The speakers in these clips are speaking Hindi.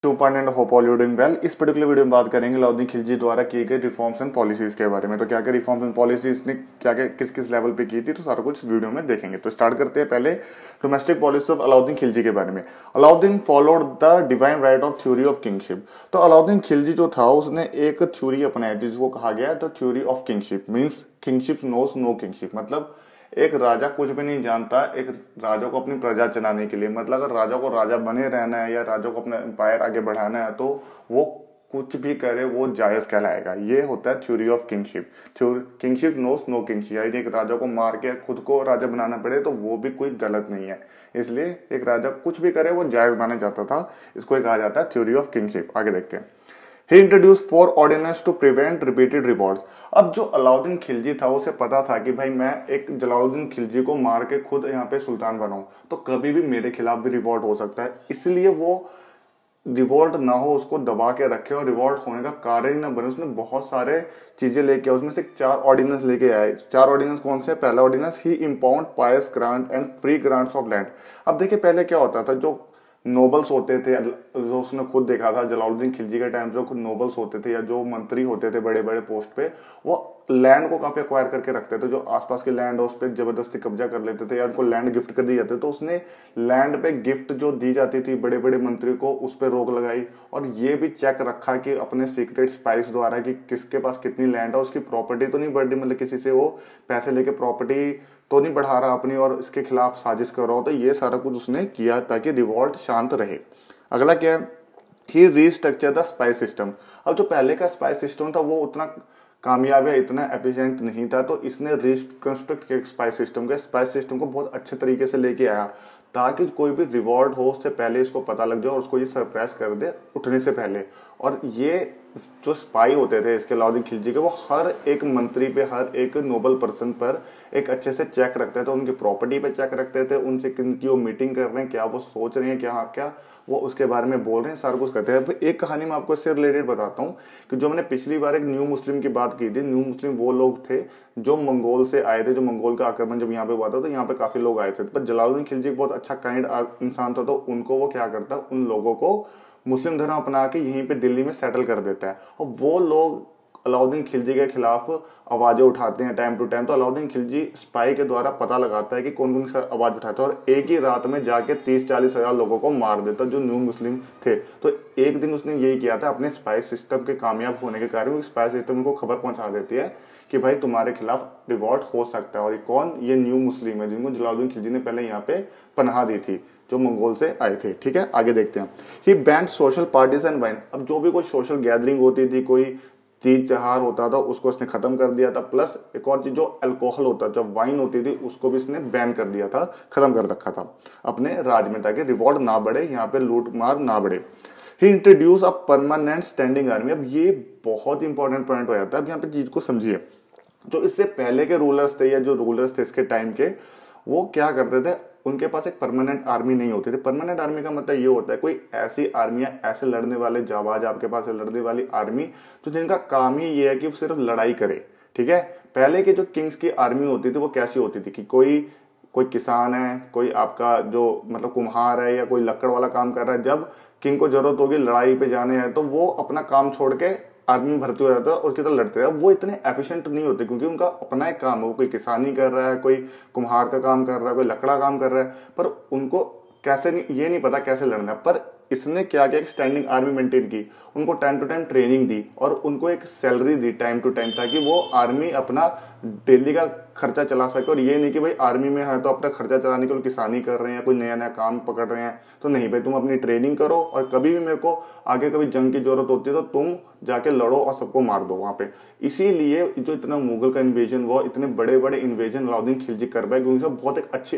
Super hope all you doing well. इस पर्टिकुलर वीडियो में बात करेंगे अलाउद्दीन खिलजी द्वारा किए गए रिफॉर्म्स एंड पॉलिसीज के बारे में। तो क्या क्या रिफॉर्म्स एंड पॉलिसीज ने क्या क्या किस किस लेवल पे की थी, तो सारा कुछ इस वीडियो में देखेंगे। तो स्टार्ट करते हैं पहले domestic policy of Alauddin Khilji के बारे में। Alauddin followed the divine right of theory of kingship. तो अलाउद्दीन खिलजी जो था उसने एक थ्योरी अपनाई थी जिसको कहा गया the theory of kingship. Means kingship knows no kingship, मतलब एक राजा कुछ भी नहीं जानता एक राजा को अपनी प्रजा चलाने के लिए। मतलब अगर राजा को राजा बने रहना है या राजा को अपना एम्पायर आगे बढ़ाना है तो वो कुछ भी करे वो जायज कहलाएगा। ये होता है theory of kingship. Kingship knows no kingship, यानी एक राजा को मार के खुद को राजा बनाना पड़े तो वो भी कोई गलत नहीं है। इसलिए एक राजा कुछ भी करे वो जायज माना जाता था। इसको कहा जाता है थ्योरी ऑफ किंगशिप। आगे देखते हैं। He introduced 4 ordinances to prevent repeated revolts। अब जो अलाउद्दीन खिलजी था उसे पता था कि भाई मैं एक जलालुद्दीन खिलजी को मार के खुद यहाँ पे सुल्तान बनाऊं तो कभी भी मेरे खिलाफ भी रिवॉल्ट हो सकता है। इसलिए वो रिवॉल्ट ना हो उसको दबा के रखे और रिवॉल्ट होने का कारण ही ना बने। उसने बहुत सारे चीजें लेके आए, उसमें से 4 ऑर्डिनेंस लेके आए। 4 ऑर्डिनेंस कौन से? पहला ordinance, he impound pious grant and free grants of land. अब देखिए पहले क्या होता था, जो नोबल्स होते थे, जो उसने खुद देखा था जलालुद्दीन खिलजी के टाइम जो खुद नोबल्स होते थे या जो मंत्री होते थे बड़े बड़े पोस्ट पे, वो लैंड को काफी अक्वायर करके रखते थे। जो आसपास के लैंड है उस पर जबरदस्ती कब्जा कर लेते थे या उनको लैंड गिफ्ट कर दी जाती। तो उसने लैंड पे गिफ्ट जो दी जाती थी बड़े बड़े मंत्री को उस पर रोक लगाई और ये भी चेक रखा कि अपने सीक्रेट स्पाइस द्वारा कि किसके पास कितनी लैंड है, उसकी प्रॉपर्टी तो नहीं बढ़ रही, मतलब किसी से वो पैसे लेके प्रॉपर्टी तो नहीं बढ़ा रहा अपनी और इसके खिलाफ साजिश कर रहा हो। तो ये सारा कुछ उसने किया ताकि रिवॉल्ट शांत रहे। अगला क्या है? He restructure the spies system. अब जो पहले का स्पाइस सिस्टम था वो उतना कामयाब या इतना एफिशिएंट नहीं था, तो इसने रिकंस्ट्रक्ट किया स्पाइस सिस्टम के। स्पाइस सिस्टम को बहुत अच्छे तरीके से लेके आया ताकि कोई भी रिवॉल्ट हो उससे पहले इसको पता लग जाए और उसको ये सरप्राइज कर दे उठने से पहले। और ये जो स्पाई होते थे इसके अलाउद्दीन खिलजी के, वो हर एक मंत्री पे हर एक नोबल पर्सन पर एक अच्छे से चेक रखते थे। उनकी प्रॉपर्टी पे चेक रखते थे, उनसे किनकी वो मीटिंग कर रहे हैं, क्या वो सोच रहे हैं, क्या वो उसके बारे में बोल रहे हैं, सारा कुछ करते हैं। एक कहानी मैं आपको इससे रिलेटेड बताता हूँ कि जो मैंने पिछली बार एक न्यू मुस्लिम की बात की थी। न्यू मुस्लिम वो लोग थे जो मंगोल से आए थे, जो मंगोल का आक्रमण जब यहाँ पे हुआ था तो यहाँ पे काफी लोग आए थे। पर जलालुद्दीन खिलजी बहुत अच्छा काइंड इंसान था, तो उनको वो क्या करता, उन लोगों को मुस्लिम धर्म अपना के यहीं पे दिल्ली में सेटल कर देता है। और वो लोग अलाउद्दीन खिलजी के खिलाफ आवाजें उठाते हैं टाइम टू टाइम। तो अलाउद्दीन खिलजी स्पाई के द्वारा पता लगाता है कि कौन कौन सा आवाज उठाता है और एक ही रात में जाके 30-40 हजार लोगों को मार देता जो न्यू मुस्लिम थे। तो एक दिन उसने यही किया था। अपने स्पाई सिस्टम के कामयाब होने के कारण स्पाई सिस्टम को खबर पहुंचा देती है कि भाई तुम्हारे खिलाफ रिवॉल्ट हो सकता है। और ये कौन? ये न्यू मुस्लिम है जिनको जलालुद्दीन खिलजी ने पहले यहाँ पे पनाह दी थी, जो मंगोल से आए थे। ठीक है, आगे देखते हैं। He banned social parties and wine. अब जो भी कोई सोशल गैदरिंग होती थी, कोई तीज त्योहार होता था, उसको इसने खत्म कर दिया था। प्लस एक और चीज, जो अल्कोहल होता था, जब वाइन होती थी, उसको भी इसने बैन कर दिया था, खत्म कर रखा था अपने राज में ताकि रिवॉल्ट ना बढ़े, यहाँ पे लूट मार ना बढ़े। He introduce a permanent standing army. अब ये बहुत इंपॉर्टेंट पॉइंट हो जाता है। अब यहाँ पे चीज को समझिए। तो इससे पहले के रूलर्स थे या जो रूलर्स थे इसके टाइम के, वो क्या करते थे, उनके पास एक परमानेंट आर्मी नहीं होती थी। परमानेंट आर्मी का मतलब ये होता है कोई ऐसी आर्मी या ऐसे लड़ने वाले जाबाज आपके पास है, लड़ने वाली आर्मी, तो जिनका काम ही ये है कि वो सिर्फ लड़ाई करे। ठीक है, पहले के जो किंग्स की आर्मी होती थी वो कैसी होती थी कि कोई किसान है, कोई आपका जो मतलब कुम्हार है या कोई लकड़ वाला काम कर रहा है, जब किंग को जरूरत होगी लड़ाई पे जाने हैं तो वो अपना काम छोड़ के आर्मी में भर्ती हो जाता है और उसकी तरह लड़ते हैं। वो इतने एफिशिएंट नहीं होते क्योंकि उनका अपना एक काम है। वो कोई किसानी कर रहा है, कोई कुम्हार का काम कर रहा है, कोई लकड़ा काम कर रहा है, पर उनको कैसे नहीं, ये नहीं पता कैसे लड़ना है। पर इसने क्या किया, एक स्टैंडिंग आर्मी मेंटेन की, उनको टाइम टू टाइम ट्रेनिंग दी और उनको एक सैलरी दी टाइम टू टाइम, ताकि वो आर्मी अपना डेली का खर्चा चला सके। और ये नहीं कि भाई आर्मी में है तो अपना खर्चा चलाने के लिए किसानी कर रहे हैं या कोई नया नया काम पकड़ रहे हैं, तो नहीं भाई, तुम अपनी ट्रेनिंग करो और कभी भी मेरे को आगे कभी जंग की जरूरत होती है तो तुम जाके लड़ो और सबको मार दो वहां पे। इसीलिए जो इतना मुगल का इन्वेजन हुआ, इतने बड़े बड़े इन्वेजन अलाउद्दीन खिलजी कर पाए क्योंकि सब बहुत एक अच्छे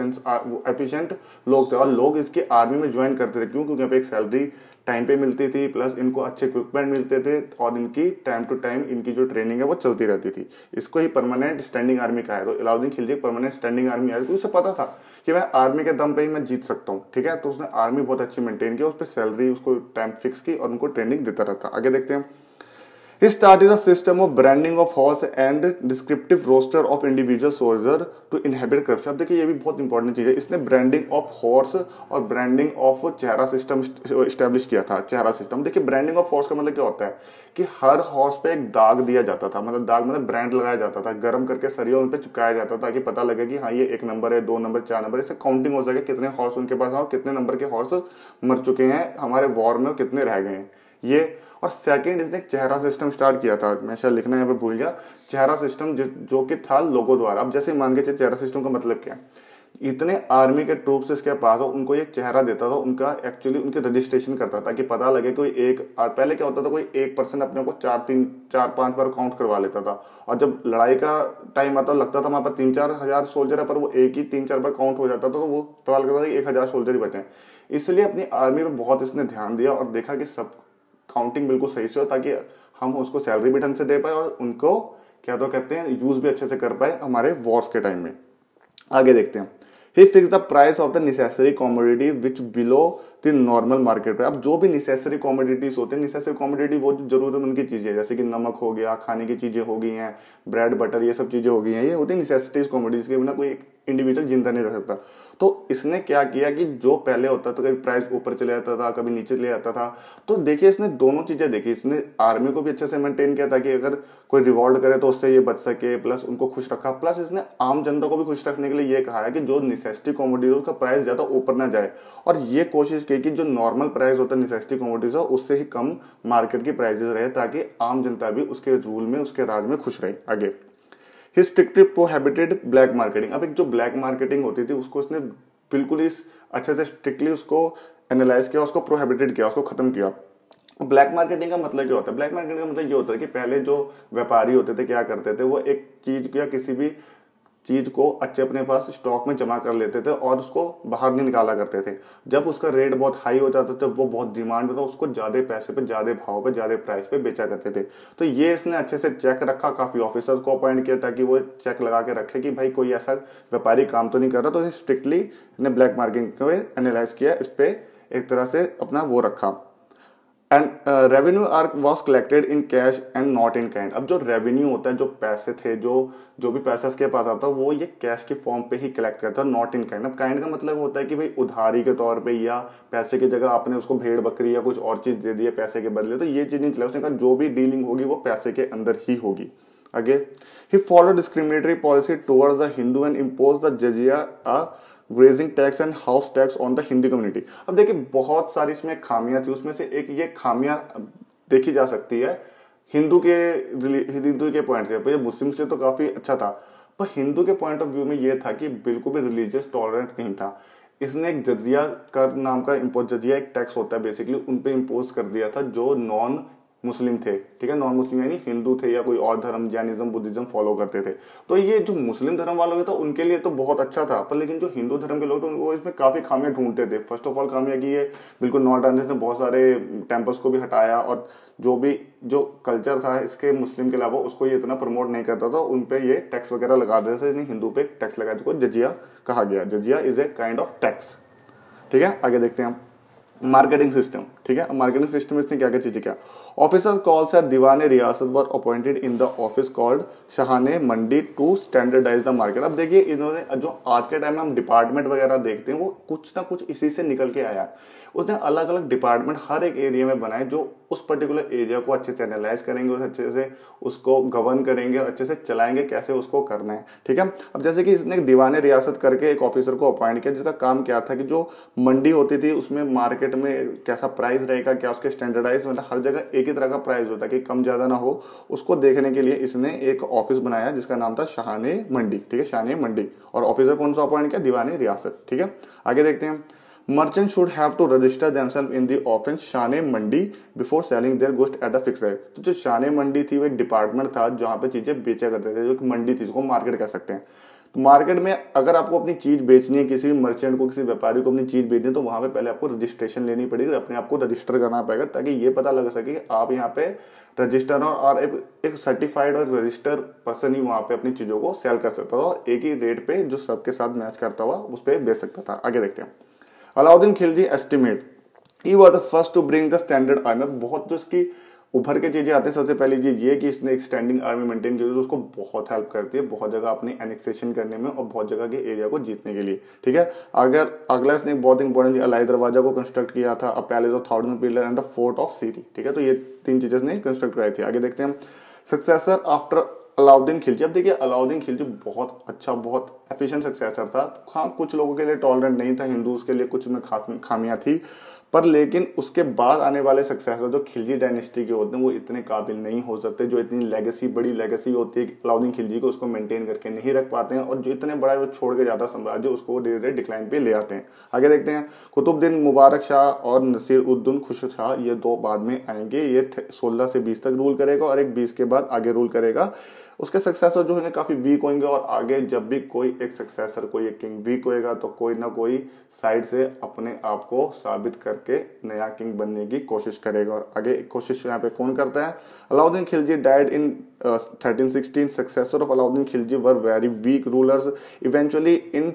एफिशिएंट लोग थे और लोग इसकी आर्मी में ज्वाइन करते थे। क्यों? क्योंकि यहाँ पे एक सैलरी टाइम पे मिलती थी, प्लस इनको अच्छे इक्विपमेंट मिलते थे और इनकी टाइम टू टाइम इनकी जो ट्रेनिंग है वो चलती रहती थी। इसको ही परमानेंट स्टैंडिंग आर्मी कहा है। तो Alauddin Khilji permanent standing army आया, तो उसे पता था कि मैं आर्मी के दम पे ही मैं जीत सकता हूँ। ठीक है, तो उसने आर्मी बहुत अच्छी मेंटेन किया, उस पर सैलरी उसको टाइम फिक्स की और उनको ट्रेनिंग देता रहता। आगे देखते हैं। He started a system of branding of horse and descriptive roster of individual soldier to inhibit corruption। अब देखिए ये भी बहुत इंपॉर्टेंट चीज़ है, इसने ब्रांडिंग ऑफ हॉर्स और ब्रांडिंग ऑफ चेहरा सिस्टम स्टैब्लिश किया था। चेहरा सिस्टम देखिए, ब्रांडिंग ऑफ हॉर्स का मतलब क्या होता है कि हर हॉर्स पे एक दाग दिया जाता था, मतलब दाग मतलब ब्रांड लगाया जाता था, गर्म करके सरिया उन पे चिपकाया जाता था ताकि पता लगे कि हाँ ये 1 नंबर है, 2 नंबर, 4 नंबर, इससे काउंटिंग हो सके कितने हॉर्स उनके पास हैं और कितने नंबर के हॉर्स मर चुके हैं हमारे वॉर में और कितने रह गए हैं ये। और सेकंड इसने एक चेहरा सिस्टम स्टार्ट किया था, मैं शायद लिखना यहाँ पे भूल गया, चेहरा सिस्टम जो कि था लोगो द्वारा। अब जैसे मान के चलिए चेहरा सिस्टम का मतलब क्या है, इतने आर्मी के ट्रूप्स इसके पास हो उनको ये चेहरा देता था, उनका एक्चुअली उनके रजिस्ट्रेशन करता था कि पता लगे कोई एक, पहले क्या होता था कोई 1% अपने को 4-5 बार काउंट करवा लेता था, और जब लड़ाई का टाइम आता लगता था वहां पर 3-4 हजार सोल्जर है पर वो एक ही 3-4 बार काउंट हो जाता था, तो वो पता लगता था कि 1000 सोल्जर ही बचे हैं। इसलिए अपनी आर्मी पे बहुत इसने ध्यान दिया और देखा कि सब काउंटिंग बिल्कुल सही से हो ताकि हम उसको सैलरी भी ढंग से दे पाए और उनको क्या तो कहते हैं यूज भी अच्छे से कर पाए हमारे वॉर्स के टाइम में। आगे देखते हैं। He fixed the price of the necessary commodity which below the normal market पे। अब जो भी necessary commodities होते हैं, necessary commodity वो जो जरूरतमंद की चीजें जैसे कि नमक हो गया, खाने की चीजें हो गई हैं, ब्रेड बटर, ये सब चीजें हो गई हैं, ये होती है necessities commodities के बिना कोई इंडिविजुअल जिंदा नहीं रह सकता। तो इसने क्या किया कि जो पहले होता था कभी प्राइस ऊपर चले जाता था, कभी नीचे चले जाता था, तो देखिए इसने दोनों चीजें देखी। इसने आर्मी को भी अच्छे से मेंटेन किया ताकि अगर कोई रिवॉल्ट करे तो उससे ये बच सके, प्लस उनको खुश रखा, प्लस इसने आम जनता को भी खुश रखने के लिए ये कहा है कि जो नेसेसिटी कमोडिटीज उसका प्राइस ज्यादा ऊपर ना जाए, और ये कोशिश की कि जो नॉर्मल प्राइस होता है नेसेसिटी कमोडिटीज हो उससे ही कम मार्केट की प्राइसेस रहे ताकि आम जनता भी उसके रूल में, उसके राज में खुश रहे। आगे, he strictly prohibited black marketing. अब एक जो ब्लैक मार्केटिंग होती थी उसको उसने बिल्कुल ही अच्छे से स्ट्रिक्टली उसको एनालाइज किया, उसको प्रोहिबिटेड किया, उसको खत्म किया। ब्लैक मार्केटिंग का मतलब क्या होता है? ब्लैक मार्केटिंग का मतलब ये होता है कि पहले जो व्यापारी होते थे क्या करते थे, वो एक चीज या किसी भी चीज को अच्छे अपने पास स्टॉक में जमा कर लेते थे और उसको बाहर नहीं निकाला करते थे। जब उसका रेट बहुत हाई हो जाता था, वो बहुत डिमांड में था, उसको ज्यादा पैसे पे, ज्यादा भाव पे, ज्यादा प्राइस पे बेचा करते थे। तो ये इसने अच्छे से चेक रखा, काफी ऑफिसर्स को अपॉइंट किया ताकि वो चेक लगा के रखे कि भाई कोई ऐसा व्यापारी काम तो नहीं कर रहा। तो स्ट्रिक्टली इसने ब्लैक मार्केटिंग को एनालाइज किया, इस पे एक तरह से अपना वो रखा। And revenue are was collected in cash and not in kind. अब जो रेवेन्यू होता है, जो पैसे थे, जो भी पैसा इसके पास आता वो ये कैश के फॉर्म पे ही कलेक्ट करता है, नॉट इन काइंड। अब काइंड का मतलब होता है कि भाई उधारी के तौर पे या पैसे की जगह आपने उसको भेड़ बकरी या कुछ और चीज दे दी है पैसे के बदले, तो ये चीज नहीं चला। उसने कहा जो भी डीलिंग होगी वो पैसे के अंदर ही होगी। आगे, he follow discriminatory policy towards the Hindu and impose the jizya grazing tax and house tax on the Hindi community. अब देखिए बहुत सारी इसमें खामियां थी, उसमें से एक ये खामियां देखी जा सकती है हिंदू के पॉइंट से। मुस्लिम से तो काफी अच्छा था, पर हिंदू के पॉइंट ऑफ व्यू में ये था कि बिल्कुल भी रिलीजियस टॉलरेंट नहीं था। इसने एक जजिया कर नाम का जजिया एक टैक्स होता है बेसिकली, उन पे इम्पोज कर दिया था जो नॉन मुस्लिम थे। ठीक है, नॉन मुस्लिम यानी हिंदू थे या कोई और धर्म, जैनिज्म, बुद्धिज्म फॉलो करते थे। तो ये जो मुस्लिम धर्म वालों था उनके लिए तो बहुत अच्छा था, पर लेकिन जो हिंदू धर्म के लोग थे वो इसमें काफी खामियां ढूंढते थे। फर्स्ट ऑफ ऑल खामियां की ये बिल्कुल नॉट डांस ने बहुत सारे टेम्पल्स को भी हटाया, और जो कल्चर था इसके मुस्लिम के अलावा उसको ये इतना प्रमोट नहीं करता था, उन पे ये टैक्स वगैरह लगा देते थे। हिंदू पे टैक्स लगाया जिसको जजिया कहा गया। Jizya is a kind of tax. ठीक है, आगे देखते हैं हम मार्केटिंग सिस्टम। ठीक है, मार्केटिंग सिस्टम इसने क्या क्या चीजें क्या, officers calls at Diwane Riyasat were appointed in the office called Shahana Mandi to standardize the market. अब देखिए इन्होंने जो आज के टाइम में हम डिपार्टमेंट वगैरह देखते हैं वो कुछ ना कुछ इसी से निकल के आया। उसने अलग अलग डिपार्टमेंट हर एक एरिया में बनाए जो उस पर्टिकुलर एरिया को अच्छे से एनालाइज करेंगे, उस अच्छे से उसको गवर्न करेंगे और अच्छे से चलाएंगे कैसे उसको करना है। ठीक है, अब जैसे कि इसने दीवाने रियासत करके एक ऑफिसर को अपॉइंट किया जिसका काम क्या था कि जो मंडी होती थी उसमें मार्केट में कैसा प्राइस रहेगा, क्या उसके स्टैंडर्डाइज, मतलब हर जगह एक ही तरह का प्राइस होता है कि कम ज्यादा ना हो, उसको देखने के लिए इसने एक ऑफिस बनाया जिसका नाम था शाहाने मंडी। ठीक है, शाहाने मंडी, और ऑफिसर कौन सा अपॉइंट किया, दीवाने रियासत। ठीक है, आगे देखते हैं। Merchants should have to register themselves in the office शाने मंडी before selling their goods at a fixed rate। तो जो शाने मंडी थी वो एक डिपार्टमेंट था जहां पे चीजें बेचा करते थे, जो कि मंडी थी जिसको मार्केट कह सकते हैं। तो मार्केट में अगर आपको अपनी चीज बेचनी है, किसी भी मर्चेंट को, किसी व्यापारी को अपनी चीज बेचनी है, तो वहां पे पहले आपको रजिस्ट्रेशन लेनी पड़ेगी, अपने आप को रजिस्टर करना पड़ेगा ताकि ये पता लग सके कि आप यहाँ पे रजिस्टर और एक सर्टिफाइड और रजिस्टर पर्सन ही वहां पे अपनी चीजों को सेल कर सकता था और एक ही रेट पे जो सबके साथ मैच करता हुआ उस पर बेच सकता था। आगे देखते हैं। Alauddin Khilji estimate he was the first to bring the standard army. बहुत जो इसकी उभर के चीजें आती है। सबसे पहली चीज ये कि इसने एक स्टैंडिंग आर्मी मेंटेन की तो उसको बहुत हेल्प करती है, बहुत जगह अपनी एनेक्सेशन करने में और बहुत जगह के एरिया को जीतने के लिए। ठीक है, अगर अगला इसने एक बहुत इंपॉर्टेंट अलाई दरवाजा को कंस्ट्रक्ट किया था, a palace of 1000 pillar and the fort of Siri. ठीक है, तो ये 3 चीजें इसने कंस्ट्रक्ट कराई थी। आगे देखते हैं हम सक्सेसर आफ्टर अलाउद्दीन खिलजी। अब देखिए अलाउद्दीन खिलजी बहुत अच्छा, बहुत एफिशिएंट सक्सेसर था। हाँ, कुछ लोगों के लिए टॉलरेंट नहीं था, हिंदूज के लिए कुछ में खामियां थी, पर लेकिन उसके बाद आने वाले सक्सेसर जो खिलजी डायनेस्टी के होते हैं वो इतने काबिल नहीं हो सकते, जो इतनी लेगेसी, बड़ी लेगेसी होती है अलाउद्दीन खिलजी को, उसको मेंटेन करके नहीं रख पाते हैं, और जो इतने बड़ा वो छोड़ के जाता साम्राज्य उसको धीरे धीरे डिक्लाइन पे ले आते हैं। आगे देखते हैं कुतुबुद्दीन मुबारक शाह और नसीर उद्दीन खुसरो शाह, ये 2 बाद में आएंगे। ये 16 से 20 तक रूल करेगा और एक 20 के बाद आगे रूल करेगा। उसके सक्सेसर जो है काफी वीक होंगे, और आगे जब भी कोई एक सक्सेसर, कोई एक किंग वीक होएगा तो कोई ना कोई साइड से अपने आप को साबित करके नया किंग बनने की कोशिश करेगा। और आगे कोशिश यहाँ पे कौन करता है? Alauddin Khilji died in 1316। Successor of Alauddin Khilji were very weak rulers. Eventually in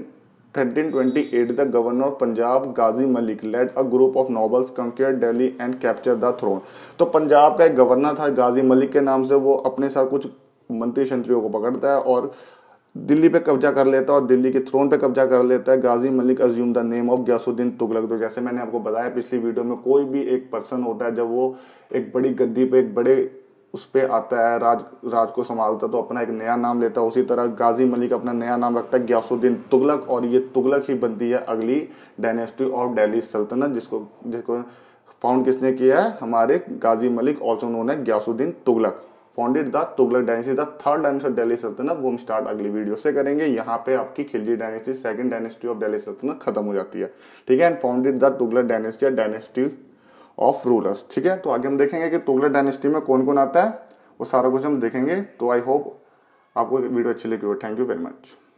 1328 the governor of Punjab Ghazi Malik led a group of nobles conquer Delhi and capture the throne. तो पंजाब का एक गवर्नर था गाजी मलिक के नाम से, वो अपने साथ कुछ मंत्री शंत्रियों को पकड़ता है और दिल्ली पे कब्जा कर लेता है और दिल्ली के थ्रोन पे कब्जा कर लेता है। Ghazi Malik assume the name of Ghiyasuddin Tughlaq. तो जैसे मैंने आपको बताया पिछली वीडियो में, कोई भी एक पर्सन होता है जब वो एक बड़ी गद्दी पे, एक बड़े उस पे आता है, राज को संभालता है, तो अपना एक नया नाम लेता है। उसी तरह गाजी मलिक अपना नया नाम रखता है गयासुद्दीन तुगलक, और ये तुगलक ही बनती है अगली डायनेस्टी ऑफ दिल्ली सल्तनत, जिसको फाउंड किसने किया है? हमारे गाजी मलिक, ऑल्सो नोन है Ghiyasuddin Tughlaq. Founded the Tughlaq dynasty, the 3rd dynasty of Delhi Sultanate. वो हम स्टार्ट अगली वीडियो से करेंगे। यहाँ पे आपकी Khilji dynasty, 2nd dynasty of Delhi Sultanate खत्म हो जाती है। ठीक है, and founded the Tughlaq dynasty, dynasty of rulers. ठीक है, तो आगे हम देखेंगे कि तुगलक डायनेस्टी में कौन कौन आता है, वो सारा कुछ हम देखेंगे। तो आई होप आपको वीडियो अच्छी लगी हो। Thank you very much.